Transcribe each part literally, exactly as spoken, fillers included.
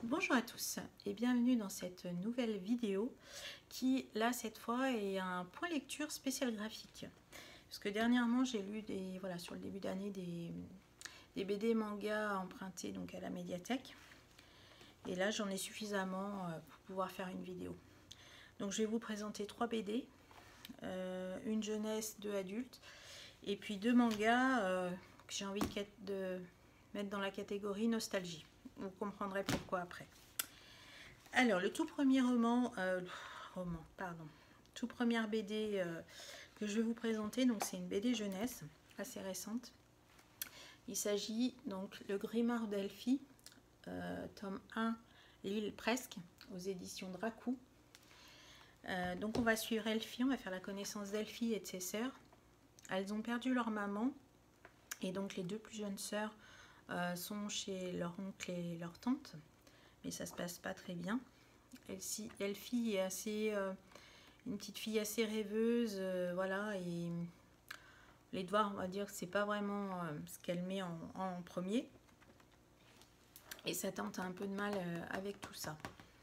Bonjour à tous et bienvenue dans cette nouvelle vidéo qui, là, cette fois, est un point lecture spécial graphique. Parce que dernièrement, j'ai lu des, voilà, sur le début d'année des, des B D mangas empruntés donc à la médiathèque. Et là, j'en ai suffisamment pour pouvoir faire une vidéo. Donc, je vais vous présenter trois B D, euh, une jeunesse, deux adultes, et puis deux mangas euh, que j'ai envie de, de mettre dans la catégorie nostalgie. Vous comprendrez pourquoi après. Alors, le tout premier roman, euh, roman, pardon, tout première B D euh, que je vais vous présenter, donc c'est une B D jeunesse assez récente. Il s'agit donc Le Grimoire d'Elphie, euh, tome un, L'île presque, aux éditions Dracou. Euh, donc on va suivre Elphie, on va faire la connaissance d'Elphie et de ses sœurs. Elles ont perdu leur maman et donc les deux plus jeunes sœurs euh, sont chez leur oncle et leur tante, mais ça se passe pas très bien. Elphie, Elphie est assez euh, une petite fille assez rêveuse, euh, voilà, et les devoirs, on va dire que c'est pas vraiment euh, ce qu'elle met en, en premier. Et sa tante a un peu de mal euh, avec tout ça.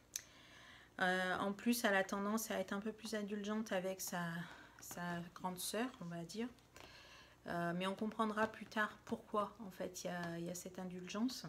Euh, en plus, elle a tendance à être un peu plus indulgente avec sa, sa grande sœur, on va dire. Euh, mais on comprendra plus tard pourquoi, en fait, il y a, y a cette indulgence.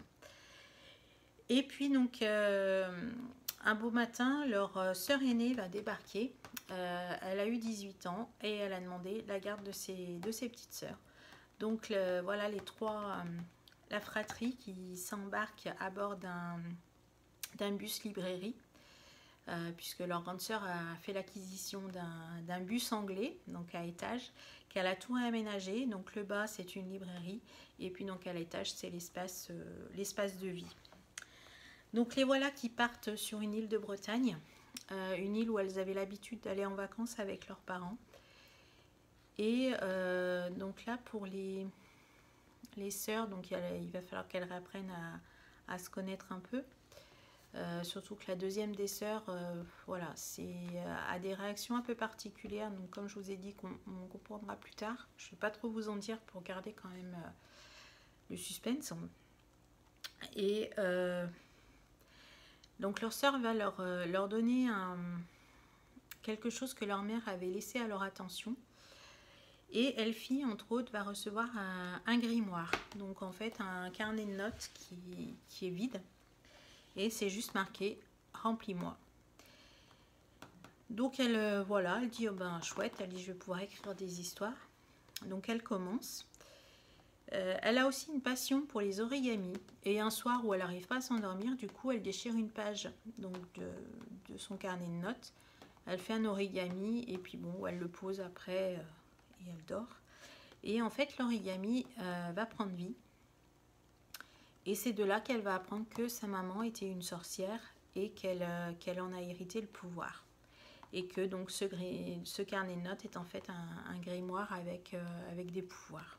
Et puis, donc, euh, un beau matin, leur sœur aînée va débarquer. Euh, elle a eu dix-huit ans et elle a demandé la garde de ses, de ses petites sœurs. Donc, le, voilà les trois, euh, la fratrie qui s'embarque à bord d'un d'un bus librairie. Euh, puisque leur grande sœur a fait l'acquisition d'un bus anglais, donc à étage, qu'elle a tout réaménagé. Donc le bas, c'est une librairie, et puis donc à l'étage, c'est l'espace euh, l'espace de vie. Donc les voilà qui partent sur une île de Bretagne, euh, une île où elles avaient l'habitude d'aller en vacances avec leurs parents. Et euh, donc là, pour les, les sœurs, donc il, il va falloir qu'elles réapprennent à, à se connaître un peu. Euh, surtout que la deuxième des sœurs, euh, voilà, c'est a des réactions un peu particulières. Donc comme je vous ai dit, qu'on on comprendra plus tard. Je ne vais pas trop vous en dire pour garder quand même euh, le suspense. Et euh, donc leur sœur va leur, euh, leur donner un, quelque chose que leur mère avait laissé à leur attention. Et Elphie, entre autres, va recevoir un, un grimoire. Donc en fait, un carnet de notes qui, qui est vide. Et c'est juste marqué « Remplis-moi ». Donc elle, euh, voilà, elle dit oh ben chouette, elle dit je vais pouvoir écrire des histoires. Donc elle commence. Euh, elle a aussi une passion pour les origamis. Et un soir où elle n'arrive pas à s'endormir, du coup elle déchire une page donc de, de son carnet de notes. Elle fait un origami et puis bon, elle le pose après euh, et elle dort. Et en fait l'origami euh, va prendre vie. Et c'est de là qu'elle va apprendre que sa maman était une sorcière et qu'elle euh, qu'elle en a hérité le pouvoir. Et que donc ce, ce carnet de notes est en fait un, un grimoire avec, euh, avec des pouvoirs.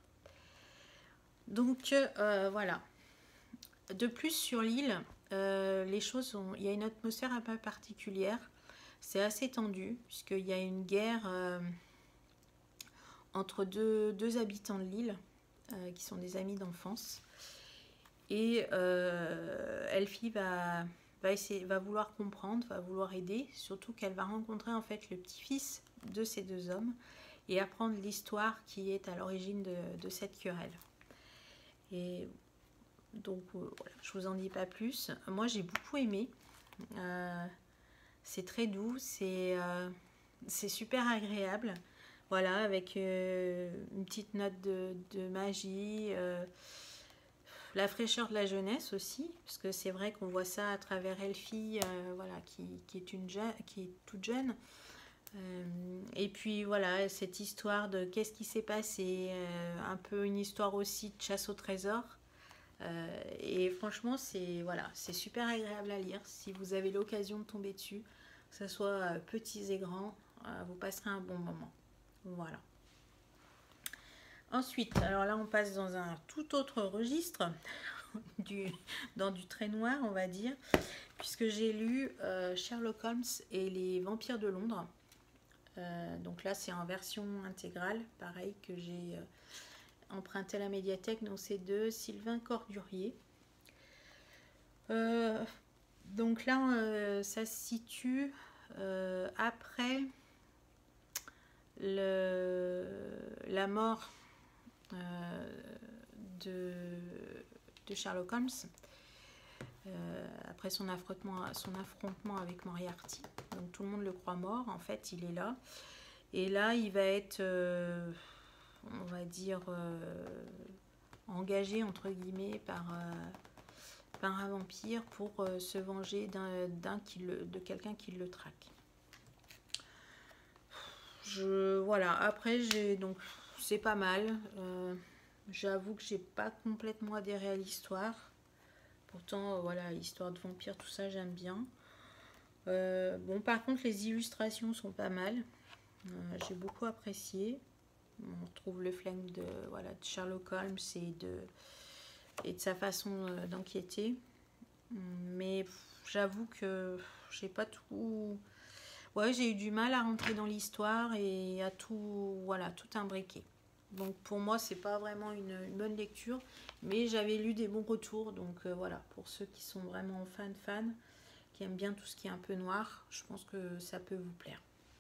Donc euh, voilà. De plus sur l'île, euh, les choses ont, il y a une atmosphère un peu particulière. C'est assez tendu puisqu'il y a une guerre euh, entre deux, deux habitants de l'île euh, qui sont des amis d'enfance. Et euh, Elphie va, va, essayer, va vouloir comprendre, va vouloir aider, surtout qu'elle va rencontrer en fait le petit-fils de ces deux hommes et apprendre l'histoire qui est à l'origine de, de cette querelle. Et donc euh, voilà, je vous en dis pas plus. Moi j'ai beaucoup aimé. Euh, c'est très doux, c'est euh, c'est super agréable. Voilà, avec euh, une petite note de, de magie. Euh, La fraîcheur de la jeunesse aussi, parce que c'est vrai qu'on voit ça à travers Elphie, euh, voilà, qui, qui, est une jeune, qui est toute jeune. Euh, et puis voilà, cette histoire de qu'est-ce qui s'est passé, euh, un peu une histoire aussi de chasse au trésor. Euh, et franchement, c'est voilà, c'est super agréable à lire. Si vous avez l'occasion de tomber dessus, que ce soit euh, petits et grands, euh, vous passerez un bon moment. Voilà. Ensuite, alors là on passe dans un tout autre registre, du, dans du très noir on va dire, puisque j'ai lu euh, Sherlock Holmes et les vampires de Londres. Euh, donc là c'est en version intégrale, pareil que j'ai euh, emprunté à la médiathèque, donc c'est de Sylvain Cordurier. Euh, Donc là, euh, ça se situe euh, après le, la mort euh, de, de Sherlock Holmes, euh, après son affrontement, son affrontement avec Moriarty. Donc tout le monde le croit mort, en fait il est là. Et là il va être, euh, on va dire, euh, engagé entre guillemets par, euh, par un vampire pour euh, se venger d'un, d'un qui le, de quelqu'un qui le traque. Je, voilà, après j'ai donc c'est pas mal. Euh, j'avoue que j'ai pas complètement adhéré à l'histoire. Pourtant, euh, voilà, l'histoire de vampire, tout ça, j'aime bien. Euh, bon, par contre, les illustrations sont pas mal. Euh, j'ai beaucoup apprécié. On retrouve le flingue de, voilà, de Sherlock Holmes et de, et de sa façon euh, d'enquêter. Mais j'avoue que j'ai pas tout... Ouais, j'ai eu du mal à rentrer dans l'histoire et à tout, voilà, tout imbriquer. Donc pour moi, c'est pas vraiment une, une bonne lecture, mais j'avais lu des bons retours. Donc euh, voilà, pour ceux qui sont vraiment fans, fans, qui aiment bien tout ce qui est un peu noir, je pense que ça peut vous plaire.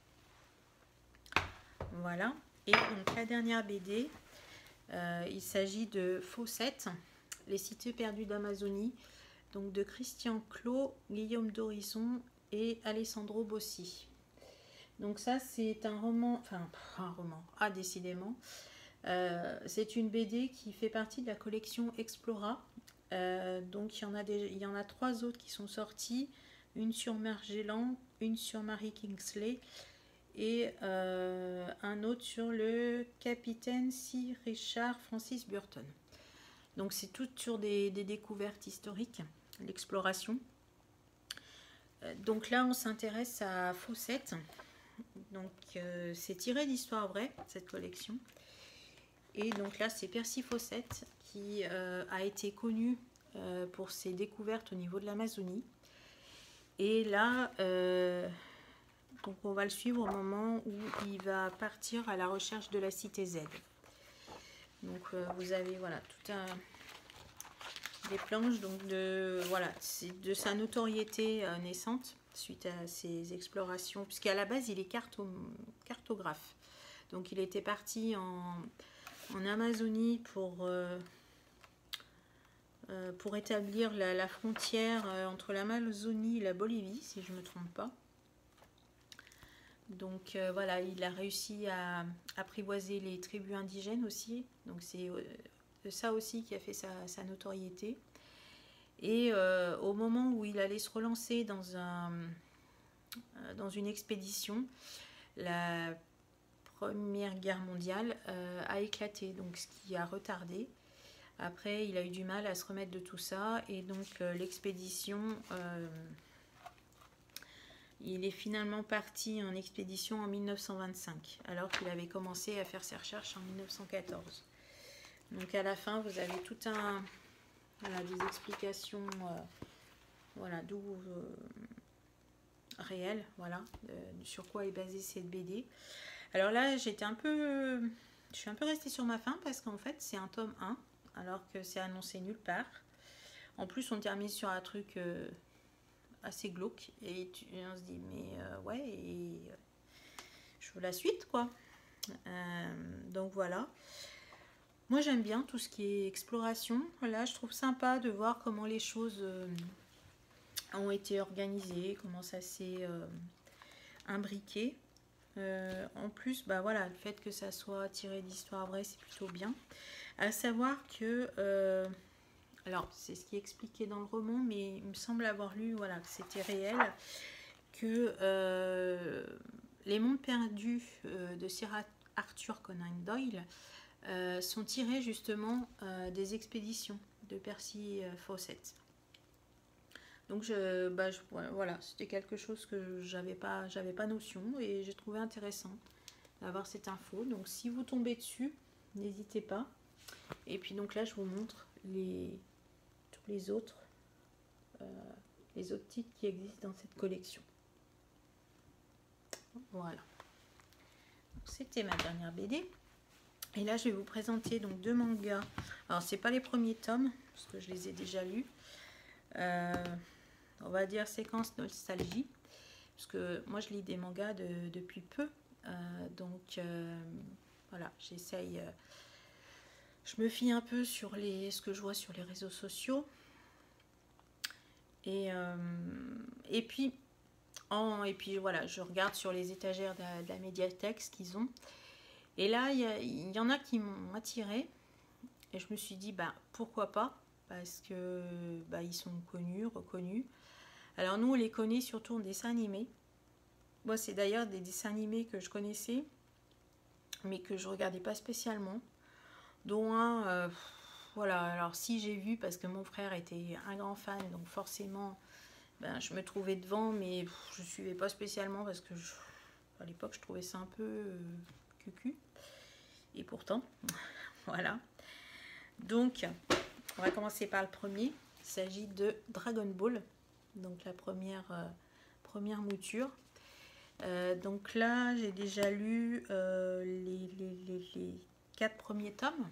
Voilà. Et donc la dernière B D, euh, il s'agit de Fawcett, les cités perdues d'Amazonie, donc de Christian Clot, Guillaume Dorisson et Alessandro Bossi. Donc ça c'est un roman, enfin un roman, ah décidément, euh, c'est une B D qui fait partie de la collection Explora. Euh, donc il y en a des, il y en a trois autres qui sont sorties, une sur Magellan, une sur Marie Kingsley et euh, un autre sur le capitaine Sir Richard Francis Burton. Donc c'est tout sur des, des découvertes historiques, l'exploration. Donc là, on s'intéresse à Fawcett. Donc euh, c'est tiré d'histoires vraies, cette collection. Et donc là, c'est Percy Fawcett qui euh, a été connu euh, pour ses découvertes au niveau de l'Amazonie. Et là, euh, donc on va le suivre au moment où il va partir à la recherche de la cité Z. Donc euh, vous avez voilà tout un... des planches donc de voilà de sa notoriété euh, naissante suite à ses explorations, puisqu'à la base il est carto cartographe, donc il était parti en, en Amazonie pour euh, euh, pour établir la, la frontière euh, entre l'Amazonie et la Bolivie, si je me trompe pas. Donc euh, voilà, il a réussi à apprivoiser les tribus indigènes aussi, donc c'est euh, ça aussi qui a fait sa, sa notoriété. Et euh, au moment où il allait se relancer dans, un, euh, dans une expédition, la Première Guerre mondiale euh, a éclaté, donc ce qui a retardé. Après, il a eu du mal à se remettre de tout ça, et donc euh, l'expédition, euh, il est finalement parti en expédition en mille neuf cent vingt-cinq, alors qu'il avait commencé à faire ses recherches en mille neuf cent quatorze. Donc à la fin, vous avez tout un... Voilà, des explications euh, voilà, d'où euh, réelles, voilà, euh, sur quoi est basée cette B D. Alors là, j'étais un peu, je suis un peu restée sur ma faim parce qu'en fait, c'est un tome un, alors que c'est annoncé nulle part. En plus, on termine sur un truc euh, assez glauque et, tu, et on se dit, mais euh, ouais, et, euh, je veux la suite, quoi. Euh, donc voilà. Moi j'aime bien tout ce qui est exploration. Là je trouve sympa de voir comment les choses euh, ont été organisées, comment ça s'est euh, imbriqué. Euh, en plus, bah voilà, le fait que ça soit tiré d'histoire vraie, c'est plutôt bien. À savoir que, euh, alors c'est ce qui est expliqué dans le roman, mais il me semble avoir lu, voilà, que c'était réel, que euh, les mondes perdus euh, de Sir Arthur Conan Doyle Euh, sont tirés justement euh, des expéditions de Percy euh, Fawcett. Donc je, bah, je, voilà, c'était quelque chose que j'avais pas, j'avais pas notion et j'ai trouvé intéressant d'avoir cette info. Donc si vous tombez dessus, n'hésitez pas. Et puis donc là je vous montre les, tous les autres, euh, les autres titres qui existent dans cette collection. Voilà. C'était ma dernière B D. Et là, je vais vous présenter donc deux mangas. Alors, c'est pas les premiers tomes, parce que je les ai déjà lus. Euh, on va dire séquence nostalgie, parce que moi je lis des mangas de, depuis peu, euh, donc euh, voilà, j'essaye, euh, je me fie un peu sur les, ce que je vois sur les réseaux sociaux, et, euh, et puis en, et puis voilà, je regarde sur les étagères de la, de la médiathèque ce qu'ils ont, et là il y, il y en a qui m'ont attiré, et je me suis dit bah pourquoi pas, parce que bah, ils sont connus, reconnus. Alors nous on les connaît surtout en dessin animé. Moi c'est d'ailleurs des dessins animés que je connaissais mais que je regardais pas spécialement, dont un euh, voilà, alors si j'ai vu parce que mon frère était un grand fan, donc forcément ben, je me trouvais devant, mais pff, je suivais pas spécialement parce que je, à l'époque je trouvais ça un peu euh, cucu, et pourtant voilà. Donc on va commencer par le premier. Il s'agit de Dragon Ball, donc la première, euh, première mouture. Euh, donc là, j'ai déjà lu euh, les, les, les, les quatre premiers tomes.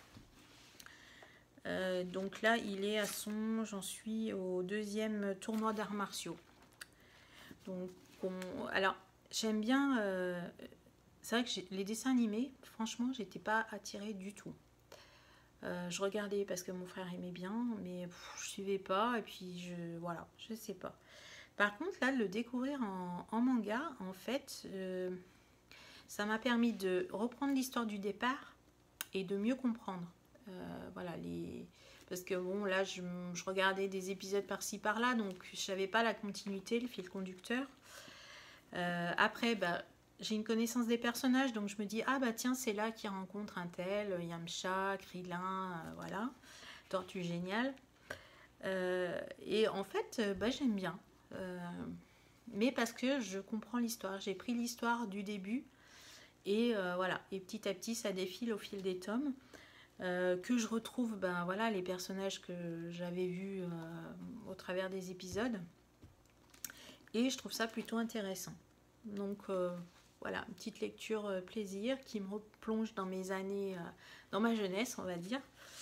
Euh, donc là, il est à son... J'en suis au deuxième tournoi d'arts martiaux. Donc, on, alors, j'aime bien... Euh, c'est vrai que les dessins animés, franchement, j'étais pas attirée du tout. Euh, je regardais parce que mon frère aimait bien, mais pff, je suivais pas, et puis je voilà, je sais pas. Par contre, là, le découvrir en, en manga, en fait, euh, ça m'a permis de reprendre l'histoire du départ et de mieux comprendre. Euh, voilà, les... Parce que bon, là, je, je regardais des épisodes par-ci, par-là, donc je savais pas la continuité, le fil conducteur. Euh, après, bah, j'ai une connaissance des personnages, donc je me dis, ah bah tiens, c'est là qu'il rencontre un tel, Yamcha, Krillin, euh, voilà, Tortue Géniale. Euh, et en fait, bah, j'aime bien. Euh, mais parce que je comprends l'histoire. J'ai pris l'histoire du début, et euh, voilà. Et petit à petit, ça défile au fil des tomes. Euh, que je retrouve ben, voilà, les personnages que j'avais vus euh, au travers des épisodes. Et je trouve ça plutôt intéressant. Donc euh, voilà, une petite lecture euh, plaisir qui me replonge dans mes années, euh, dans ma jeunesse, on va dire.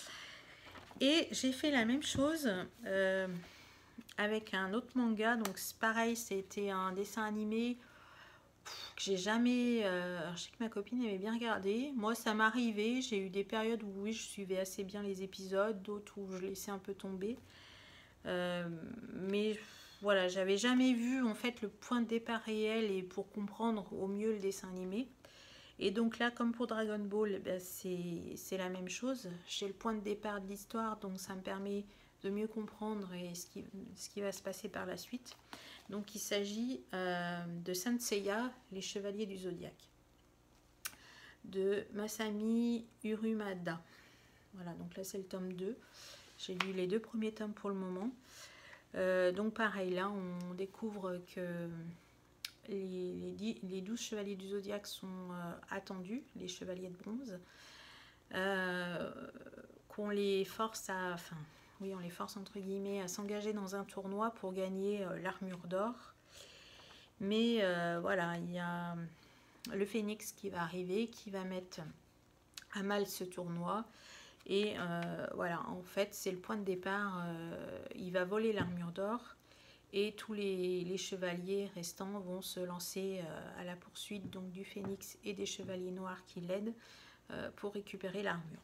Et j'ai fait la même chose euh, avec un autre manga. Donc c'est pareil, c'était un dessin animé que j'ai jamais... Euh, alors je sais que ma copine aimait bien regarder. Moi, ça m'arrivait. J'ai eu des périodes où oui, je suivais assez bien les épisodes, d'autres où je laissais un peu tomber. Euh, mais voilà, j'avais jamais vu en fait le point de départ réel et pour comprendre au mieux le dessin animé. Et donc là, comme pour Dragon Ball, ben c'est la même chose. J'ai le point de départ de l'histoire, donc ça me permet de mieux comprendre et ce qui, ce qui va se passer par la suite. Donc il s'agit euh, de Saint Seiya, les Chevaliers du Zodiaque, de Masami Urumada. Voilà, donc là c'est le tome deux. J'ai lu les deux premiers tomes pour le moment. Euh, donc pareil, là on découvre que les, les, les douze Chevaliers du Zodiaque sont euh, attendus, les Chevaliers de Bronze. Euh, qu'on les force à... Enfin, oui, on les force entre guillemets à s'engager dans un tournoi pour gagner euh, l'armure d'or. Mais euh, voilà, il y a le phénix qui va arriver, qui va mettre à mal ce tournoi. Et euh, voilà, en fait, c'est le point de départ. Euh, il va voler l'armure d'or et tous les, les chevaliers restants vont se lancer euh, à la poursuite donc, du phénix et des chevaliers noirs qui l'aident euh, pour récupérer l'armure.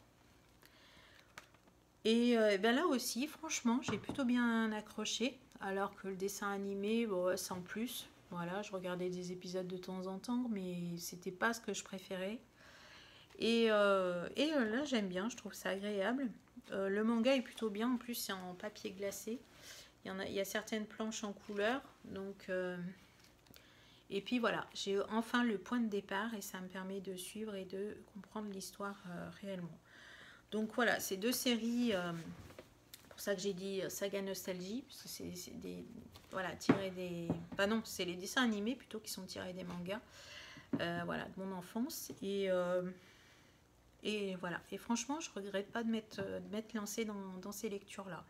Et euh, ben là aussi, franchement, j'ai plutôt bien accroché, alors que le dessin animé, bon, sans plus. Voilà, je regardais des épisodes de temps en temps, mais c'était pas ce que je préférais. Et, euh, et là, j'aime bien, je trouve ça agréable. Euh, le manga est plutôt bien, en plus, c'est en papier glacé. Il y, en a, il y a certaines planches en couleur, donc... Euh, et puis voilà, j'ai enfin le point de départ et ça me permet de suivre et de comprendre l'histoire euh, réellement. Donc voilà, ces deux séries, euh, pour ça que j'ai dit saga nostalgie, parce que c'est des, voilà, tiré des, bah non, c'est les dessins animés plutôt qui sont tirés des mangas, euh, voilà, de mon enfance et euh, et voilà. Et franchement, je regrette pas de m'être de m'être lancée dans, dans ces lectures là.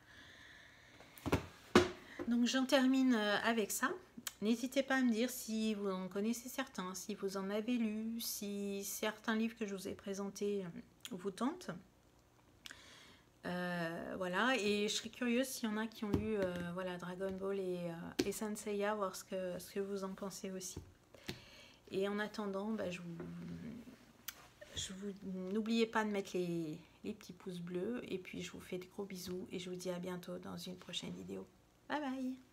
Donc j'en termine avec ça. N'hésitez pas à me dire si vous en connaissez certains, si vous en avez lu, si certains livres que je vous ai présentés vous tentent. Euh, voilà, et je serais curieuse s'il y en a qui ont lu euh, voilà, Dragon Ball et, euh, et Saint Seiya, voir ce que, ce que vous en pensez aussi. Et en attendant, bah, je vous, je vous n'oubliez pas de mettre les, les petits pouces bleus, et puis je vous fais de gros bisous, et je vous dis à bientôt dans une prochaine vidéo. Bye bye!